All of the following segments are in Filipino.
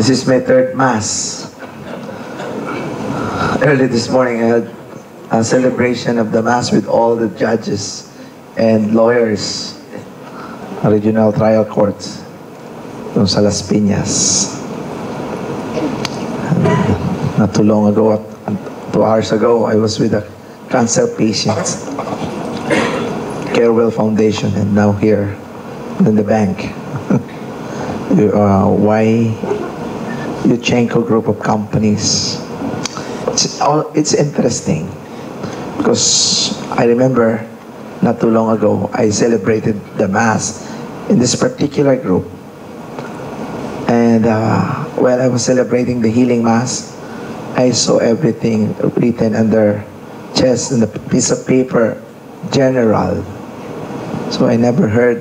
This is my third Mass. Early this morning, I had a celebration of the Mass with all the judges and lawyers, regional trial courts, doon sa Las Piñas. Not too long ago, 2 hours ago, I was with a cancer patient, Carewell Foundation, and now here in the bank. Why Yuchenko group of companies? It's interesting because I remember not too long ago I celebrated the Mass in this particular group, and while I was celebrating the healing Mass, I saw everything written on their chest in a piece of paper, General. So I never heard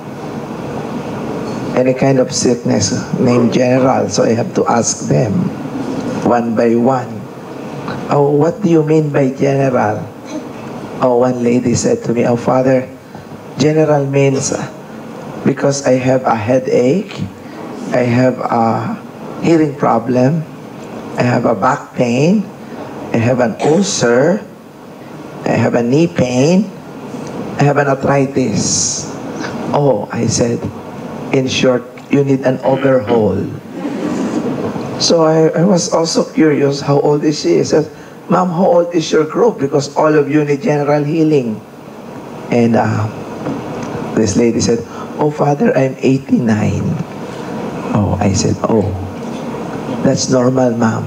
any kind of sickness named General, so I have to ask them one by one. Oh, what do you mean by General? Oh, one lady said to me, oh, Father, General means because I have a headache, I have a hearing problem, I have a back pain, I have an ulcer, I have a knee pain, I have an arthritis. Oh, I said, in short, you need an overhaul. So I was also curious, how old is she? I said, Ma'am, how old is your group? Because all of you need general healing. And this lady said, oh, Father, I'm 89. Oh, I said, oh, that's normal, Ma'am.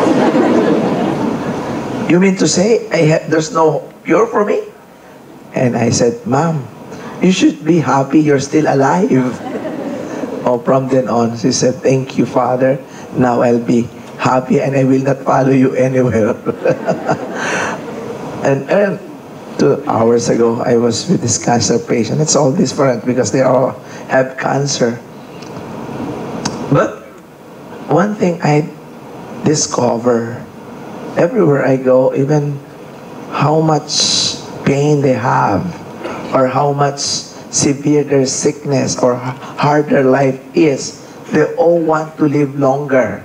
You mean to say there's no cure for me? And I said, Ma'am, you should be happy you're still alive. Oh, from then on, she said, thank you, Father. Now I'll be happy and I will not follow you anywhere. and 2 hours ago, I was with this cancer patient. It's all different because they all have cancer. But one thing I discover, everywhere I go, even how much pain they have or how much severe their sickness or hard their life is, they all want to live longer.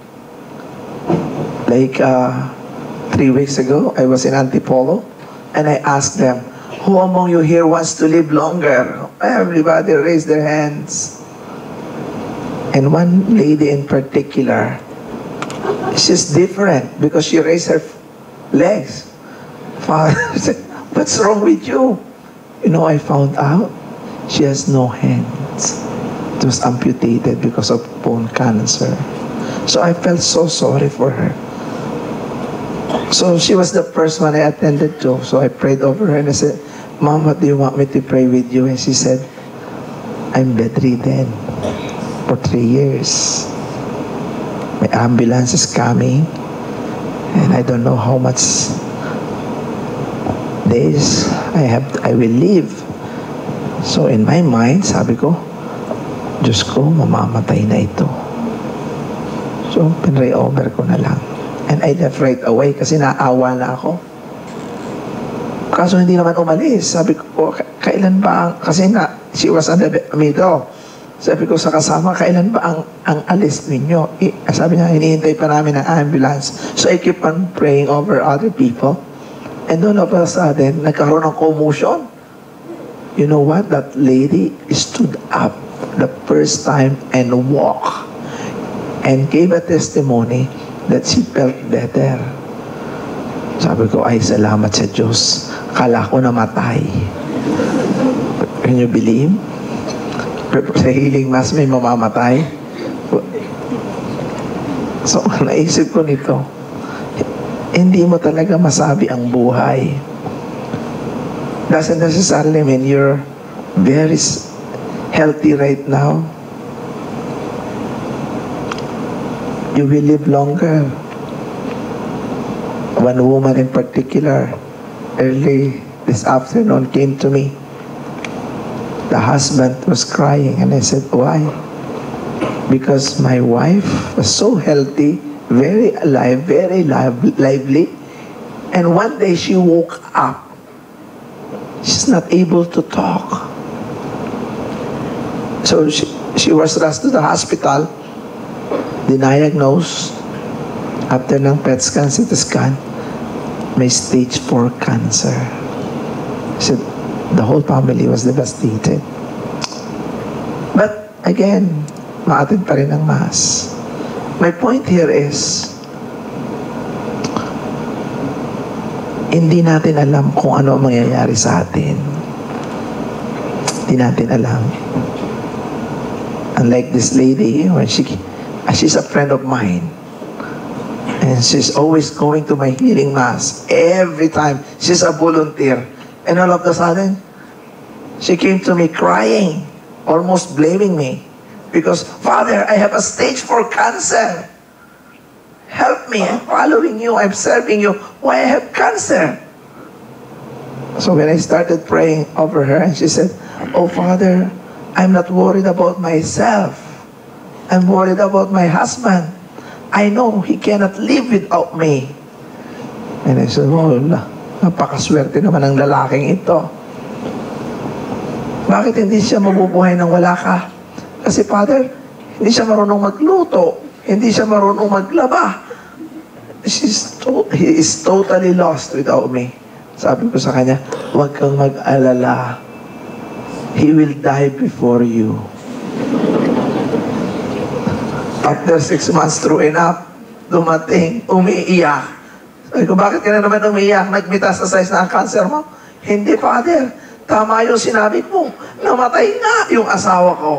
Like 3 weeks ago, I was in Antipolo and I asked them, who among you here wants to live longer? Everybody raised their hands. And one lady in particular, she's different because she raised her legs. Father said, what's wrong with you? You know, I found out she has no hands. It was amputated because of bone cancer. So I felt so sorry for her. So she was the first one I attended to. So I prayed over her and I said, Mom, what do you want me to pray with you? And she said, I'm bedridden for 3 years. My ambulance is coming and I don't know how much days I will live. So in my mind, sabi ko, Diyos ko, mamamatay na ito. So pinray over ko na lang. And I left right away kasi naawa na ako. Kaso hindi naman umalis. Sabi ko, kailan ba kasi nga, she was on the middle. Sabi ko sa kasama, kailan ba ang alis ninyo? Sabi niya, hinihintay pa namin ang ambulance. So I keep on praying over other people. And all of a sudden, nagkaroon ng commotion. You know what? That lady stood up the first time and walked and gave a testimony that she felt better. Sabi ko, ay salamat sa Diyos. Kala ko namatay. Can you believe? Sa healing Mass may mamamatay. So, naisip ko nito, hindi mo talaga masabi ang buhay. Doesn't necessarily mean you're very healthy right now. You will live longer. One woman in particular, early this afternoon, came to me. The husband was crying and I said, why? Because my wife was so healthy, very alive, very lively, and one day she woke up. She's not able to talk. So she was rushed to the hospital. Diniagnose, after ng PET scan, CT scan, may stage 4 cancer. So, the whole family was devastated. But, again, maatid pa rin ang Mass. My point here is, hindi natin alam kung ano ang mangyayari sa atin. Hindi natin alam. Unlike this lady, when she's a friend of mine, and she's always going to my healing Mass every time. She's a volunteer. And all of a sudden, she came to me crying, almost blaming me. Because, Father, I have a stage 4 cancer. Help me. I'm following you. I'm serving you. Why I have cancer? So when I started praying over her, and she said, oh, Father, I'm not worried about myself. I'm worried about my husband. I know he cannot live without me. And I said, oh, napakaswerte naman ang lalaking ito. Bakit hindi siya mabubuhay nang wala ka? Kasi, Father, hindi siya marunong magluto. Hindi siya marunong maglaba. He is totally lost without me. Sabi ko sa kanya, huwag kang mag-alala. He will die before you. After 6 months true enough, dumating, umiiyak. Sabi ko, bakit ka na naman umiiyak? Nag-metastasize na ang cancer mo? Hindi, Father. Tama yung sinabi mo. Namatay nga yung asawa ko.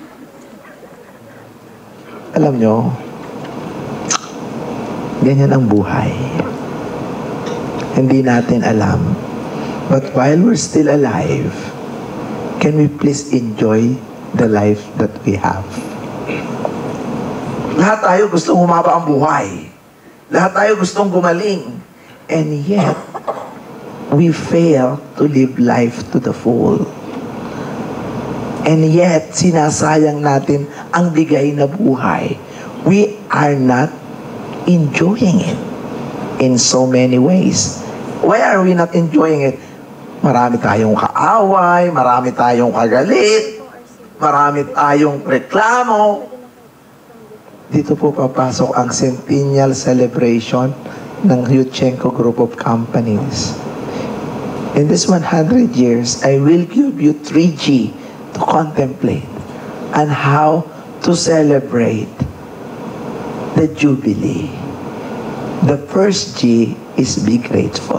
Alam nyo, ganyan ang buhay. Hindi natin alam. But while we're still alive, can we please enjoy the life that we have? Lahat tayo gustong humaba ang buhay. Lahat tayo gustong gumaling. And yet, we fail to live life to the full. And yet, sinasayang natin ang bigay na buhay. We are not enjoying it in so many ways. Why are we not enjoying it? Marami tayong kaaway, marami tayong kagalit, marami tayong reklamo. Dito po papasok ang centennial celebration ng Yuchengco Group of Companies. In this 100 years, I will give you 3G to contemplate and how to celebrate the Jubilee. The first G is be grateful.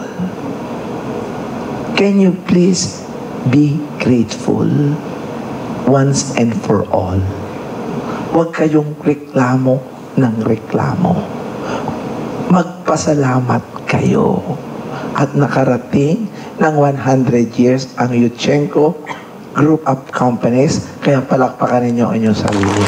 Can you please be grateful once and for all? Huwag kayong reklamo ng reklamo. Magpasalamat kayo at nakarating ng 100 years ang Yuchengco Group of Companies, kaya palakpakan ninyo ang inyong sarili.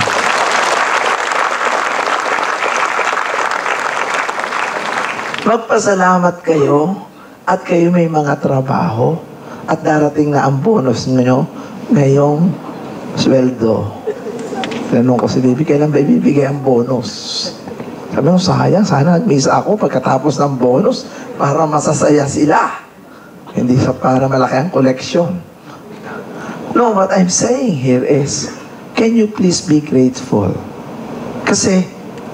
Magpasalamat kayo at kayo may mga trabaho at darating na ang bonus ninyo ngayong sweldo. Tanong ko si Baby, kailan ba ibibigay ang bonus? Sabi ko, sayang, sana nag-misa ako pagkatapos ng bonus para masasaya sila. Hindi sa para malaki ang koleksyon. No, what I'm saying here is, can you please be grateful? Kasi,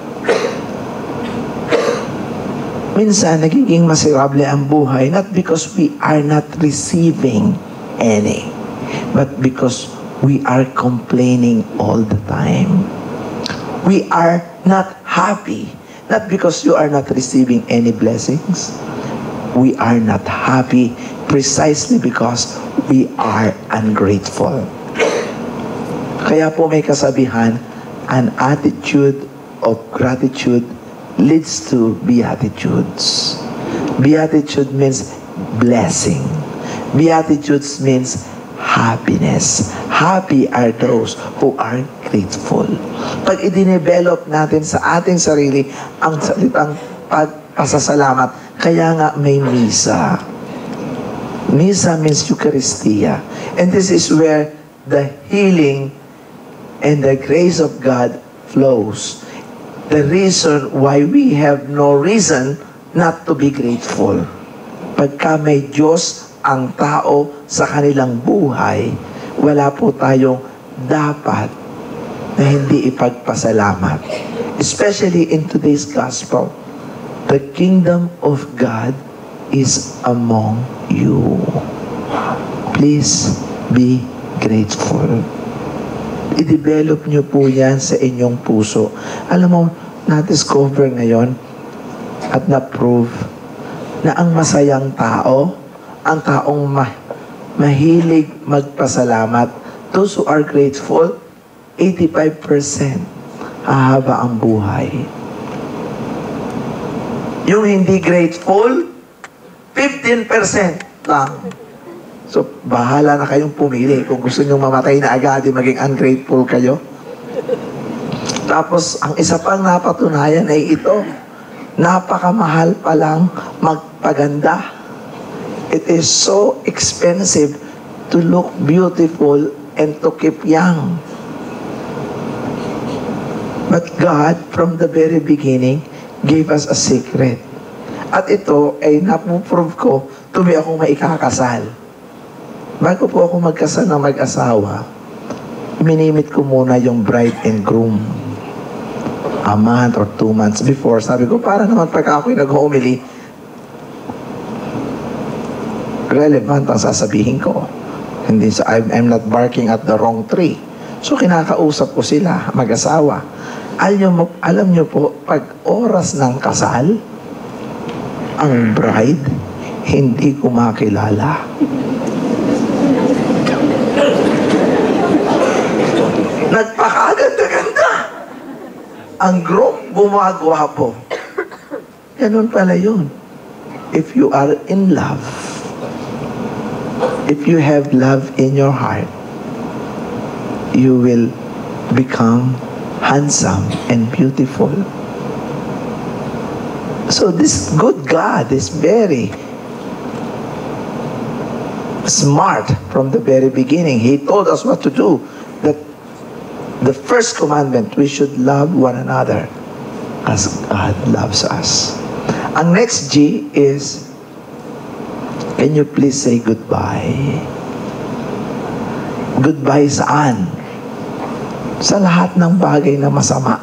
minsan, nagiging miserable ang buhay, not because we are not receiving any, but because we are complaining all the time. We are not happy, not because you are not receiving any blessings. We are not happy precisely because we are ungrateful. Kaya po may kasabihan, an attitude of gratitude leads to beatitudes. Beatitude means blessing. Beatitudes means happiness. Happy are those who are grateful. Pag i-develop natin sa ating sarili ang salitang pagpasasalamat, kaya nga may misa. Misa means Eucharistia. And this is where the healing and the grace of God flows. The reason why we have no reason not to be grateful. Pagka may Diyos ang tao sa kanilang buhay, wala po tayong dapat na hindi ipagpasalamat. Especially in today's gospel, the kingdom of God is among you. Please be grateful. I-develop nyo po yan sa inyong puso. Alam mo, na-discover ngayon at na-prove na ang masayang tao, ang taong mahilig magpasalamat, those who are grateful, 85% hahaba ang buhay. Yung hindi grateful, 15% lang. So, bahala na kayong pumili. Kung gusto nyo mamatay na agad, maging ungrateful kayo. Tapos, ang isa pang napatunayan ay ito. Napakamahal palang magpaganda. It is so expensive to look beautiful and to keep young. But God, from the very beginning, gave us a secret. At ito ay napuprove ko tuloy akong maikakasal. Bago po ako magkasal ng mag-asawa, minimit ko muna yung bride and groom. A month or 2 months before, sabi ko, para naman pagka ako'y nag-homily, relevant ang sasabihin ko. Hindi sa I'm not barking at the wrong tree. So kinakausap ko sila, mag-asawa. Alam nyo po, pag oras ng kasal, ang bride, hindi ko makilala. Nagpakaganda-ganda. Ang groom, gumagwapo. Ganun pala yun. If you are in love, if you have love in your heart, you will become handsome and beautiful. So this good God is very smart from the very beginning. He told us what to do. That the first commandment, we should love one another as God loves us. Ang next G is, can you please say goodbye? Goodbye saan? Sa lahat ng bagay na masama.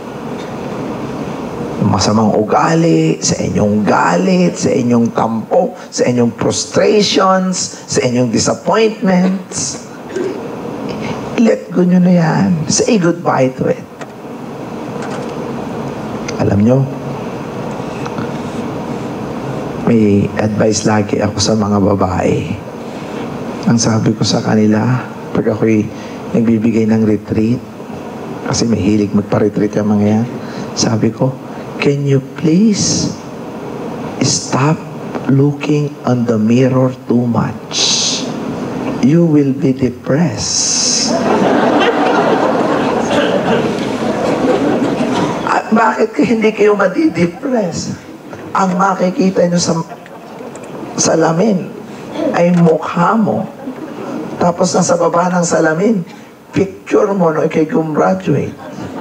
Masamang ugali, sa inyong galit, sa inyong tampo, sa inyong frustrations, sa inyong disappointments. Let go nyo na yan. Say goodbye to it. Alam nyo, may advice lagi ako sa mga babae. Ang sabi ko sa kanila, pag ako'y nagbibigay ng retreat, kasi may hilig magpa-retreat yung mga yan, sabi ko, can you please stop looking on the mirror too much? You will be depressed. At bakit hindi kayo madi-depress? Ang makikita nyo sa salamin ay mukha mo. Tapos nasa baba ng salamin, picture mo no ikay gumraduate.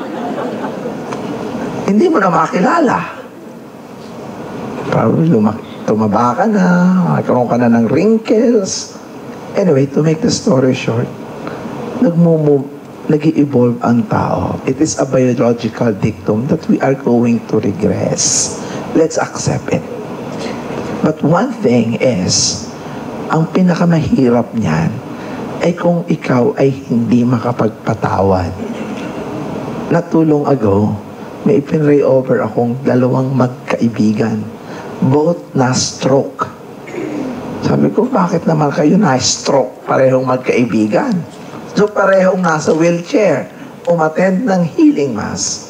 Hindi mo na makilala. Probably tumaba ka na, magkaroon ka na ng wrinkles. Anyway, to make the story short, nag-i-evolve ang tao. It is a biological dictum that we are going to regress. Let's accept it. But one thing is, ang pinakamahirap niyan ay kung ikaw ay hindi makapagpatawad. Not too long ago, may ipinray over akong 2 magkaibigan. Both na-stroke. Sabi ko, bakit naman kayo na-stroke? Parehong magkaibigan. So parehong nasa wheelchair. Umattend ng healing mass.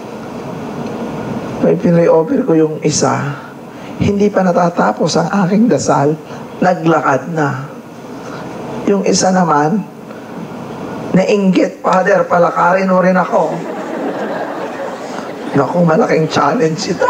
So ipinray over ko yung isa. Hindi pa natatapos ang aking dasal. Naglakad na. Yung isa naman, nainggit, Father, palakarin mo rin ako. Naku, malaking challenge ito.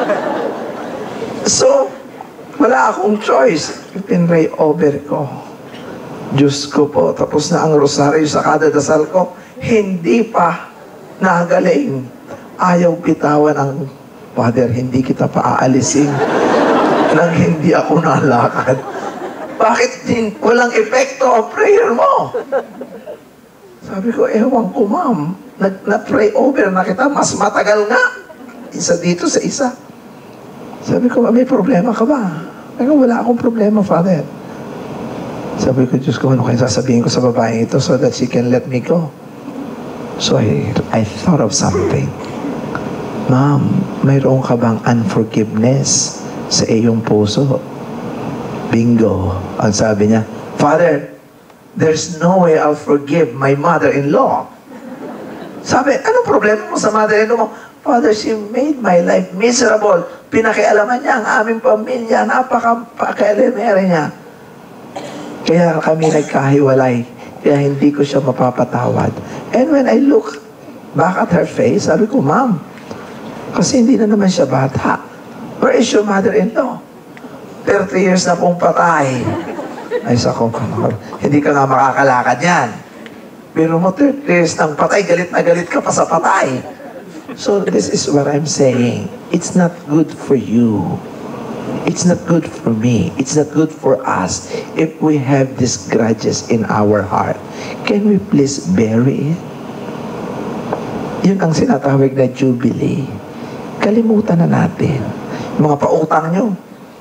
So, wala akong choice. Ipinray over ko. Diyos ko po, tapos na ang rosaryo sa kada dasal ko, hindi pa nagaling. Ayaw bitawan ang Father, hindi kita pa aalisin nang hindi ako nalakad. Bakit walang epekto ang prayer mo? Sabi ko, ewan ko ma'am, na-pray over na kita, mas matagal nga. Isa dito sa isa. Sabi ko, may problema ka ba? Sabi ko, wala akong problema, Father. Sabi ko, Diyos ko, ano kaya sasabihin ko sa babae ito so that she can let me go? So I thought of something. Ma'am, mayroon ka bang unforgiveness sa iyong puso? Bingo. Ang sabi niya, Father, there's no way I'll forgive my mother-in-law. Sabi, anong problema mo sa mother-in-law mo? Father, she made my life miserable. Pinakialaman niya ang aming pamilya. Napaka-elemere niya. Kaya kami nagkahiwalay. Kaya hindi ko siya mapapatawad. And when I look back at her face, sabi ko, Ma'am, kasi hindi na naman siya bata. Where is your mother-in-law? 30 years na pong patay. Ay, sako, hindi ka nga makakalakad yan. Pero mo 30 years ng patay, galit na galit ka pa sa patay. So this is what I'm saying. It's not good for you. It's not good for me. It's not good for us if we have these grudges in our heart. Can we please bury it? Yun ang sinatawag na jubilee. Kalimutan na natin. Mga pautang nyo.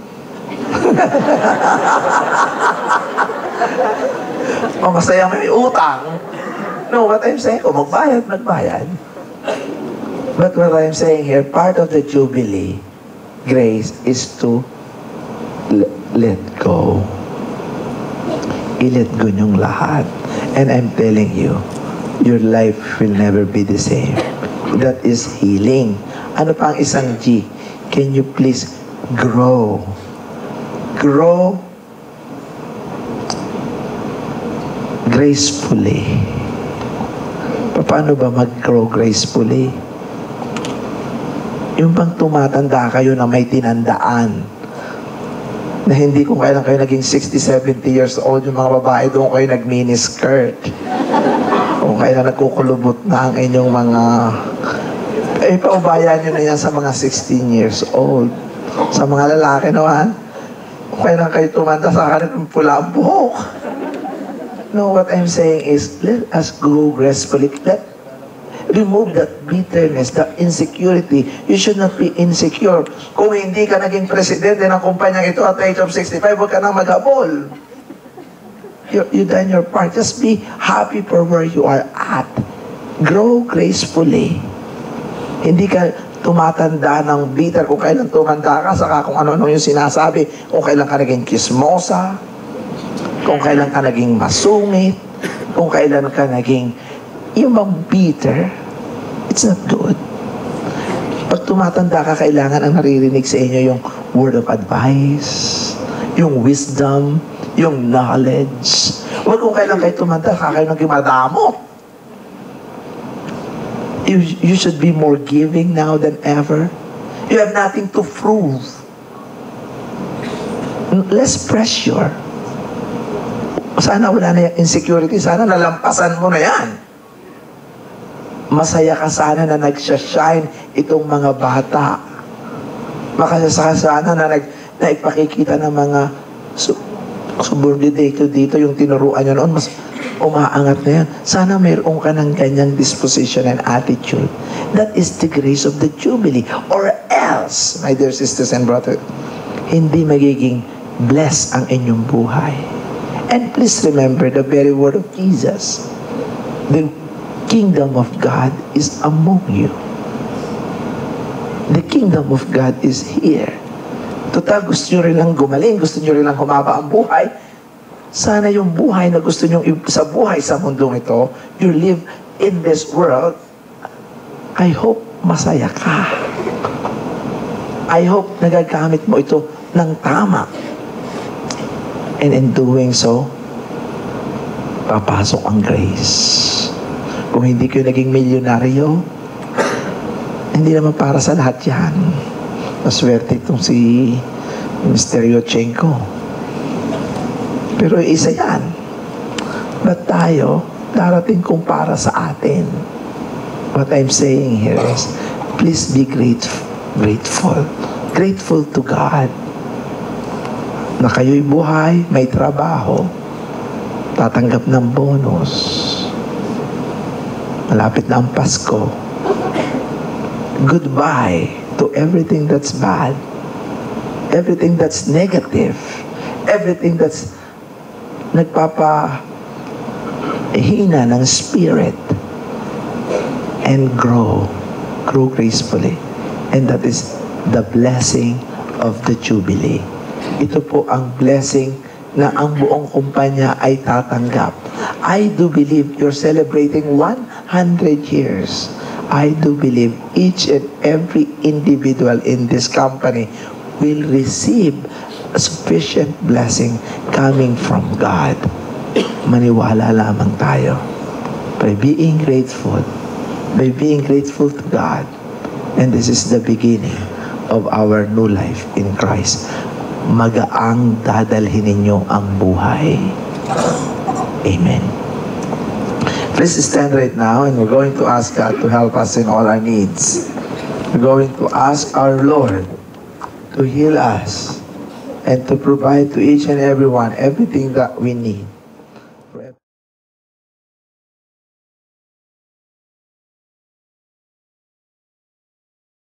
O masaya may utang. No, what I'm saying, magbayad. But what I'm saying here, part of the Jubilee grace is to let go. I-let go niyong lahat. And I'm telling you, your life will never be the same. That is healing. Ano pa ang isang G? Can you please grow? Grow gracefully. Paano ba mag-grow gracefully? Yung bang tumatanda kayo na may tinandaan, na hindi kung kailan kayo naging 60, 70 years old, yung mga babae doon kayo nag-mini-skirt. Kung kailan nagkukulubot na ang inyong mga... paubayan nyo na yan sa mga 16 years old. Sa mga lalaki naman, kung kailan kayo tumanda sa kanin, pula ang buhok. No, what I'm saying is, let us go gracefully. Remove that bitterness, that insecurity. You should not be insecure. Kung hindi ka naging presidente ng kumpanyang ito at age of 65, huwag ka nang maghabol. You done your part. Just be happy for where you are at. Grow gracefully. Hindi ka tumatanda ng bitter kung kailan tumanda ka, saka kung ano-ano yung sinasabi, kung kailan ka naging kismosa, kung kailan ka naging masungit, kung kailan ka naging yung bang bitter, it's not good. Pag tumatanda ka, kailangan ang naririnig sa inyo yung word of advice, yung wisdom, yung knowledge. Huwag kung kailan kayo tumanda, kayo naging madamot. You should be more giving now than ever. You have nothing to prove. Less pressure. Sana wala na yung insecurity. Sana nalampasan mo na yan. Masaya ka sana na nagsashine itong mga bata. Makasaya sana na ipakikita ng mga subordinate dito yung tinuruan nyo noon. Mas umaangat na yan. Sana mayroon ka ng ganyang disposition and attitude. That is the grace of the Jubilee. Or else, my dear sisters and brothers, hindi magiging blessed ang inyong buhay. And please remember the very word of Jesus. The kingdom of God is among you. The kingdom of God is here. Total, gusto nyo rin lang gumaling, gusto nyo rin lang humaba ang buhay. Sana yung buhay na gusto nyo sa buhay sa mundong ito, you live in this world, I hope masaya ka. I hope nagagamit mo ito ng tama. And in doing so, papasok ang grace. Kung hindi kayo naging milyonaryo, hindi naman para sa lahat yan. Maswerte itong si Mr. Yochenko. Pero isa yan. But tayo, darating kung para sa atin. What I'm saying here is, please be grateful. Grateful to God. Na kayo'y buhay, may trabaho, tatanggap ng bonus. Malapit na ang Pasko. Goodbye to everything that's bad, everything that's negative, everything that's nagpapahina ng spirit, and grow gracefully. And that is the blessing of the Jubilee. Ito po ang blessing na ang buong kumpanya ay tatanggap. I do believe you're celebrating 100 years. I do believe each and every individual in this company will receive a sufficient blessing coming from God. Maniwala lamang tayo. By being grateful to God. And this is the beginning of our new life in Christ. Magaang dadalhin ninyo ang buhay. Amen. Please stand right now, and we're going to ask God to help us in all our needs. We're going to ask our Lord to heal us and to provide to each and everyone everything that we need.